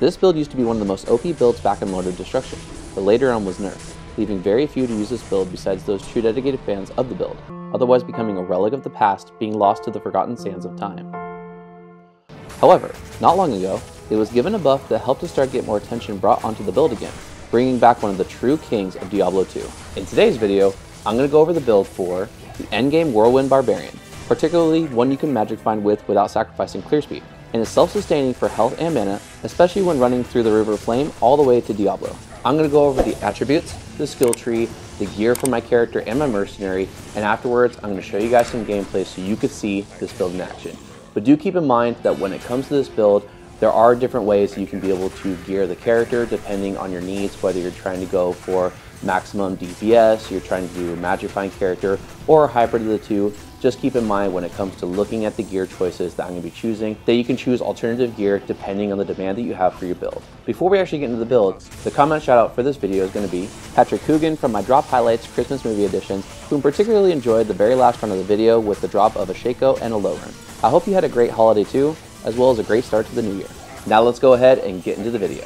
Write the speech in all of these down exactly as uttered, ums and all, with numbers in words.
This build used to be one of the most O P builds back in Lord of Destruction, but later on was nerfed, leaving very few to use this build besides those true dedicated fans of the build, otherwise becoming a relic of the past, being lost to the forgotten sands of time. However, not long ago, it was given a buff that helped to start get more attention brought onto the build again, bringing back one of the true kings of Diablo two. In today's video, I'm going to go over the build for the Endgame Whirlwind Barbarian, particularly one you can magic find with without sacrificing clear speed, and is self-sustaining for health and mana, especially when running through the River of Flame all the way to Diablo. I'm going to go over the attributes, the skill tree, the gear for my character and my mercenary, and afterwards I'm going to show you guys some gameplay so you could see this build in action. But do keep in mind that when it comes to this build, there are different ways you can be able to gear the character depending on your needs, whether you're trying to go for maximum D P S, you're trying to do a magic find character, or a hybrid of the two. Just keep in mind when it comes to looking at the gear choices that I'm going to be choosing, that you can choose alternative gear depending on the demand that you have for your build. Before we actually get into the build, the comment shout out for this video is going to be Patrick Coogan from my Drop Highlights Christmas Movie Edition, who particularly enjoyed the very last run of the video with the drop of a Shaco and a low run. I hope you had a great holiday too, as well as a great start to the new year. Now let's go ahead and get into the video.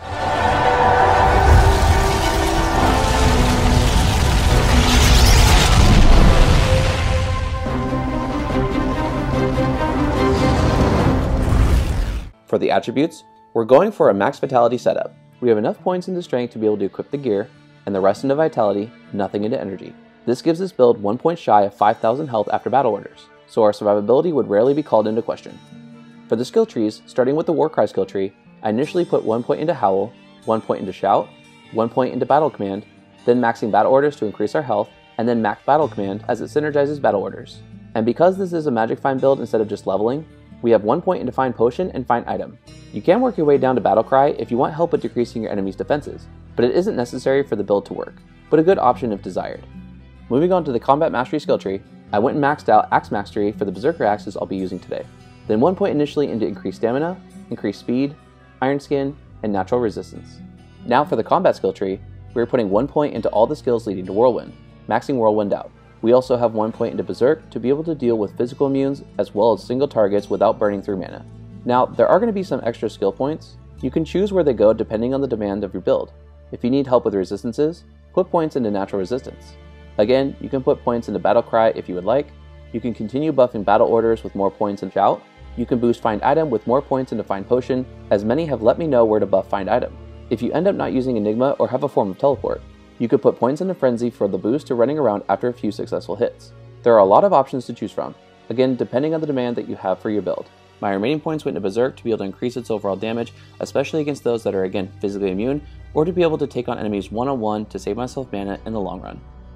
For the attributes, we're going for a max vitality setup. We have enough points into strength to be able to equip the gear, and the rest into vitality, nothing into energy. This gives this build one point shy of five thousand health after battle orders, so our survivability would rarely be called into question. For the skill trees, starting with the Warcry skill tree, I initially put one point into Howl, one point into Shout, one point into Battle Command, then maxing battle orders to increase our health, and then max Battle Command as it synergizes battle orders. And because this is a magic find build instead of just leveling, we have one point into Find Potion and Find Item. You can work your way down to Battle Cry if you want help with decreasing your enemy's defenses, but it isn't necessary for the build to work, but a good option if desired. Moving on to the Combat Mastery skill tree, I went and maxed out Axe Mastery for the Berserker axes I'll be using today. Then one point initially into increased stamina, increased speed, iron skin, and natural resistance. Now for the combat skill tree, we're putting one point into all the skills leading to Whirlwind, maxing Whirlwind out. We also have one point into Berserk to be able to deal with physical immunes as well as single targets without burning through mana. Now, there are going to be some extra skill points. You can choose where they go depending on the demand of your build. If you need help with resistances, put points into natural resistance. Again, you can put points into Battle Cry if you would like. You can continue buffing battle orders with more points in Shout. You can boost Find Item with more points into Find Potion, as many have let me know where to buff Find Item. If you end up not using Enigma or have a form of teleport, you could put points into Frenzy for the boost to running around after a few successful hits. There are a lot of options to choose from, again depending on the demand that you have for your build. My remaining points went into Berserk to be able to increase its overall damage, especially against those that are again physically immune, or to be able to take on enemies one-on-one to save myself mana in the long run.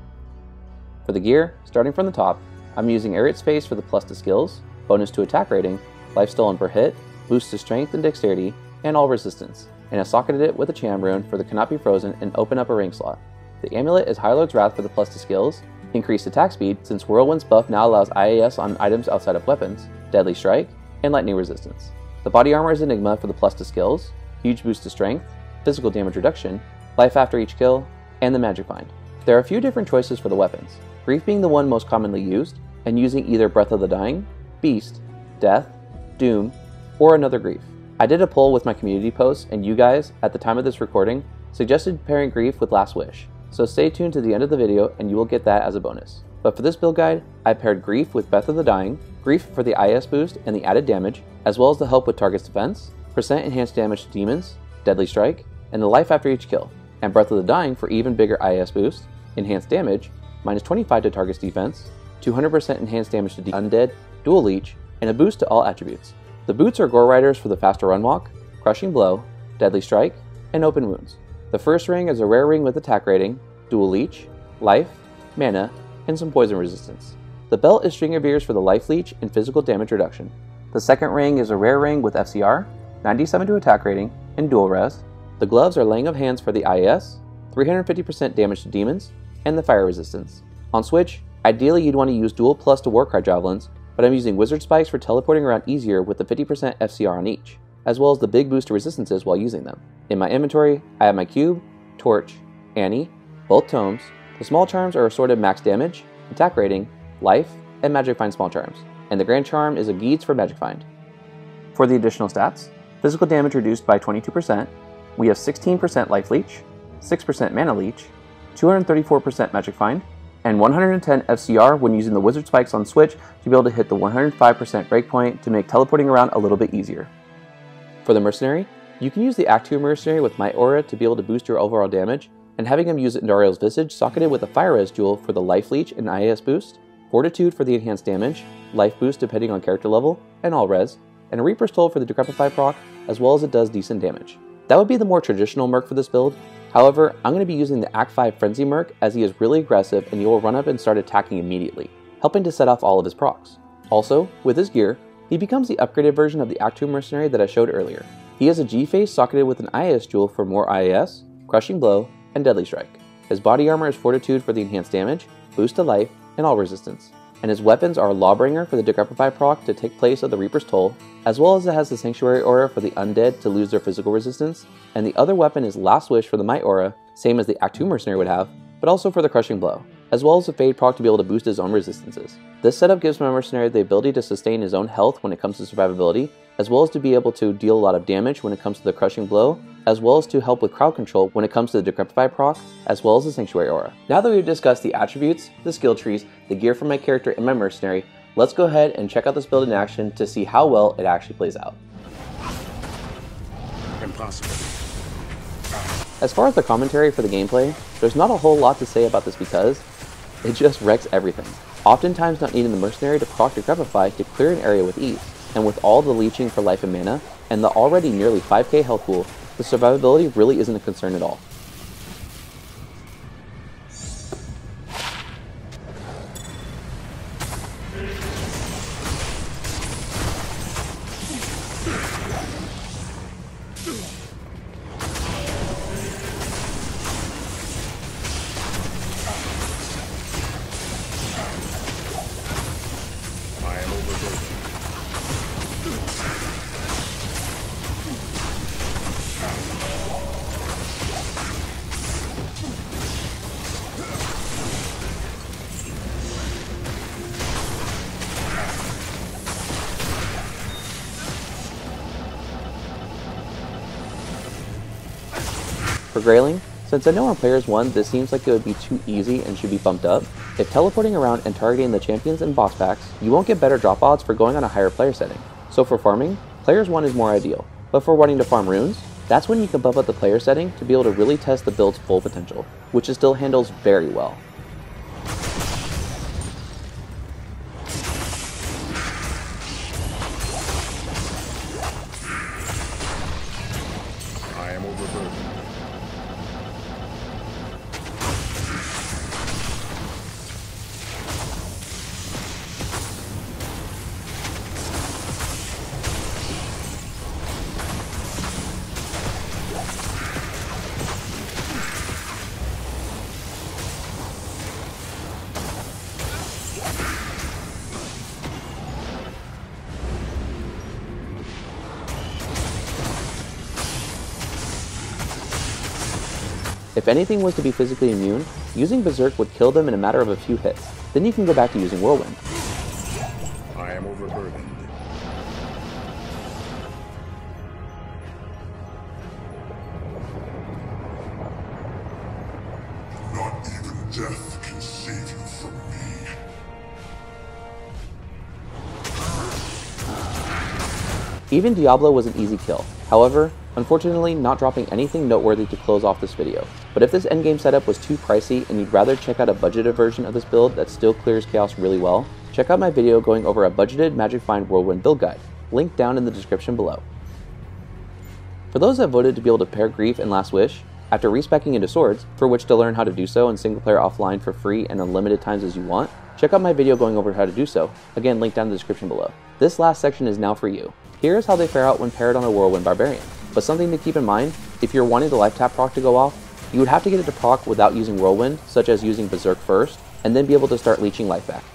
For the gear, starting from the top, I'm using Aerate Space for the plus to skills, bonus to attack rating, life stolen per hit, boost to strength and dexterity, and all resistance, and I socketed it with a Cham rune for the Cannot Be Frozen and open up a ring slot. The amulet is High Lord's Wrath for the plus to skills, increased attack speed since Whirlwind's buff now allows I A S on items outside of weapons, Deadly Strike, and lightning resistance. The body armor is Enigma for the plus to skills, huge boost to strength, physical damage reduction, life after each kill, and the magic find. There are a few different choices for the weapons, Grief being the one most commonly used, and using either Breath of the Dying, Beast, Death, Doom, or another Grief. I did a poll with my community posts, and you guys, at the time of this recording, suggested pairing Grief with Last Wish, so stay tuned to the end of the video and you will get that as a bonus. But for this build guide, I paired Grief with Breath of the Dying, Grief for the I S boost and the added damage, as well as the help with target's defense, percent enhanced damage to demons, Deadly Strike, and the life after each kill, and Breath of the Dying for even bigger I S boost, enhanced damage, minus twenty-five to target's defense, two hundred percent enhanced damage to the undead, dual leech, and a boost to all attributes. The boots are Gore Riders for the faster run walk, Crushing Blow, Deadly Strike, and Open Wounds. The first ring is a rare ring with attack rating, dual leech, life, mana, and some poison resistance. The belt is String of Ears for the life leech and physical damage reduction. The second ring is a rare ring with F C R, ninety-seven to attack rating, and dual res. The gloves are Laying of Hands for the I A S, three hundred fifty percent damage to demons, and the fire resistance. On switch, ideally you'd want to use dual plus to Warcry javelins, but I'm using Wizard Spikes for teleporting around easier with the fifty percent F C R on each, as well as the big boost to resistances while using them. In my inventory, I have my Cube, Torch, Annie, both tomes. The small charms are assorted max damage, attack rating, life, and magic find small charms, and the grand charm is a Geeds for magic find. For the additional stats, physical damage reduced by twenty-two percent, we have sixteen percent life leech, six percent mana leech, two hundred thirty-four percent magic find, and one hundred ten F C R when using the wizard spikes on switch to be able to hit the one hundred five percent breakpoint to make teleporting around a little bit easier. For the Mercenary, you can use the Act two Mercenary with Might Aura to be able to boost your overall damage, and having him use Andariel's Visage socketed with a Fire Res Jewel for the life leech and I A S boost, Fortitude for the enhanced damage, life boost depending on character level, and all res, and a Reaper's Toll for the Decrepify proc, as well as it does decent damage. That would be the more traditional Merc for this build. However, I'm going to be using the Act five Frenzy Merc as he is really aggressive and he will run up and start attacking immediately, helping to set off all of his procs. Also, with his gear, he becomes the upgraded version of the Act two Mercenary that I showed earlier. He has a G-Face socketed with an I A S Jewel for more I A S, Crushing Blow, and Deadly Strike. His body armor is Fortitude for the enhanced damage, boost to life, and all resistance. And his weapons are Lawbringer for the Decrepify proc to take place of the Reaper's Toll, as well as it has the Sanctuary Aura for the Undead to lose their physical resistance, and the other weapon is Last Wish for the Might Aura, same as the Act two Mercenary would have, but also for the Crushing Blow, as well as the Fade proc to be able to boost his own resistances. This setup gives my Mercenary the ability to sustain his own health when it comes to survivability, as well as to be able to deal a lot of damage when it comes to the Crushing Blow, as well as to help with crowd control when it comes to the Decrepify proc, as well as the Sanctuary Aura. Now that we've discussed the attributes, the skill trees, the gear for my character and my Mercenary, let's go ahead and check out this build in action to see how well it actually plays out. Impossible. As far as the commentary for the gameplay, there's not a whole lot to say about this because it just wrecks everything. Oftentimes not needing the Mercenary to proc Decrepify to clear an area with ease, and with all the leeching for life and mana, and the already nearly five K health pool, the survivability really isn't a concern at all. For Grayling, since I know on Players one this seems like it would be too easy and should be bumped up, if teleporting around and targeting the champions and boss packs, you won't get better drop odds for going on a higher player setting. So for farming, Players one is more ideal, but for wanting to farm runes, that's when you can bump up the player setting to be able to really test the build's full potential, which it still handles very well. I am overburdened. If anything was to be physically immune, using Berserk would kill them in a matter of a few hits. Then you can go back to using Whirlwind. I am overburdened. Not even death can save you from me. Even Diablo was an easy kill. However, unfortunately not dropping anything noteworthy to close off this video. But if this endgame setup was too pricey and you'd rather check out a budgeted version of this build that still clears chaos really well, check out my video going over a budgeted Magic Find Whirlwind build guide, linked down in the description below. For those that voted to be able to pair Grief and Last Wish, after respeccing into Swords, for which to learn how to do so in single player offline for free and unlimited times as you want, check out my video going over how to do so, again linked down in the description below. This last section is now for you. Here is how they fare out when paired on a Whirlwind Barbarian. But something to keep in mind, if you're wanting the life tap proc to go off, you would have to get it to proc without using Whirlwind, such as using Berserk first, and then be able to start leeching life back.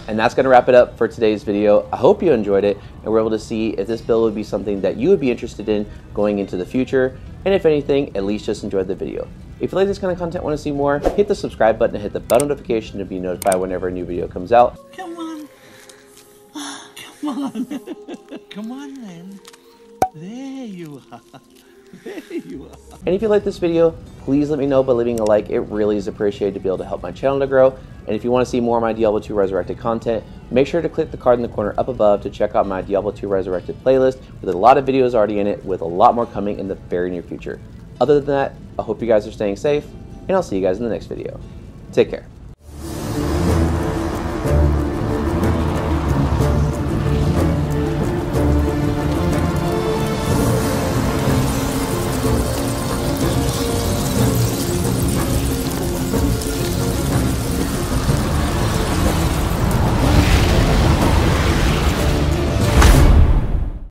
And that's going to wrap it up for today's video. I hope you enjoyed it and were able to see if this build would be something that you would be interested in going into the future, and if anything, at least just enjoyed the video. If you like this kind of content, want to see more, hit the subscribe button and hit the bell notification to be notified whenever a new video comes out. Come on. Come on. Come on, then. There you are. There you are. And if you like this video, please let me know by leaving a like. It really is appreciated to be able to help my channel to grow. And if you want to see more of my Diablo two Resurrected content, make sure to click the card in the corner up above to check out my Diablo two Resurrected playlist with a lot of videos already in it, with a lot more coming in the very near future. Other than that, I hope you guys are staying safe, and I'll see you guys in the next video. Take care.